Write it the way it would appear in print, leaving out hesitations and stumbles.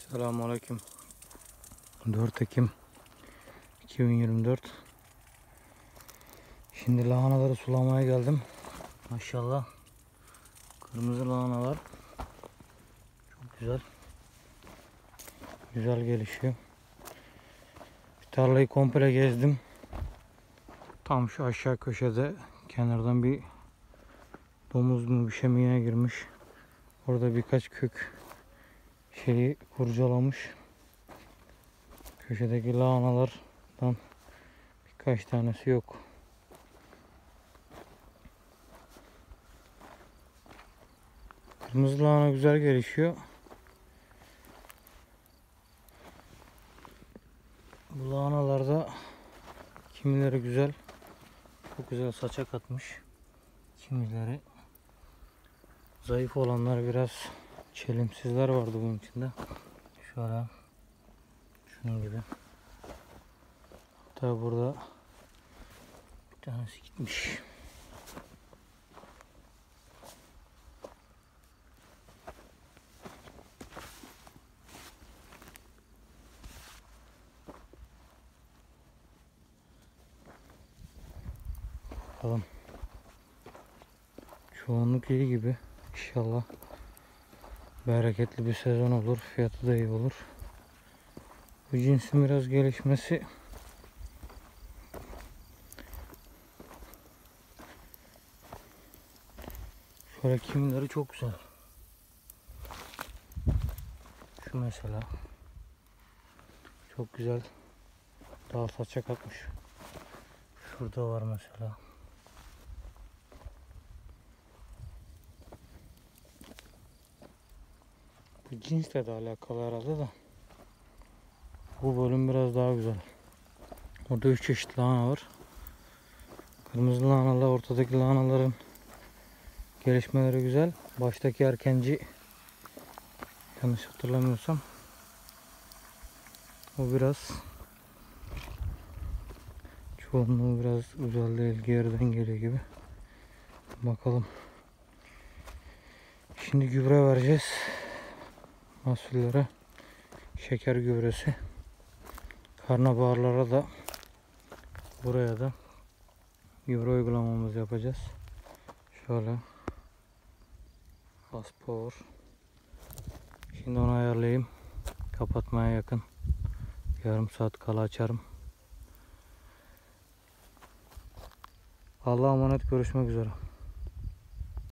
Selamünaleyküm. 4 Ekim 2024. Şimdi lahanaları sulamaya geldim. Maşallah. Kırmızı lahanalar çok güzel. Güzel gelişiyor. Bir tarlayı komple gezdim. Tam şu aşağı köşede kenardan bir domuz mu bir şey mi yine girmiş. Orada birkaç kök şeyi kurcalamış. Köşedeki lahanalardan birkaç tanesi yok. Kırmızı lahana güzel gelişiyor. Bu lahanalarda kimileri güzel, çok güzel saça katmış. Kimileri zayıf olanlar, biraz çelimsizler vardı bunun içinde. Şöyle şunun gibi. Hatta burada bir tanesi gitmiş. Bakalım. Çoğunluk iyi gibi. İnşallah bereketli bir sezon olur. Fiyatı da iyi olur. Bu cinsin biraz gelişmesi şöyle, kimileri çok güzel. Şu mesela çok güzel. Daha saça katmış. Şurada var mesela. Bu cinsle de alakalı herhalde de. Bu bölüm biraz daha güzel. Orada 3 çeşit lahana var. Kırmızı lahanalar, ortadaki lahanaların gelişmeleri güzel. Baştaki erkenci, yanlış hatırlamıyorsam, o biraz çoğunluğu biraz güzel değil, geriden geliyor gibi. Bakalım. Şimdi gübre vereceğiz mahsullere. Şeker gübresi. Karnabaharlara da, buraya da gübre uygulamamızı yapacağız. Şöyle Fast. Şimdi onu ayarlayayım. Kapatmaya yakın. Yarım saat kala açarım. Allah'a emanet, görüşmek üzere.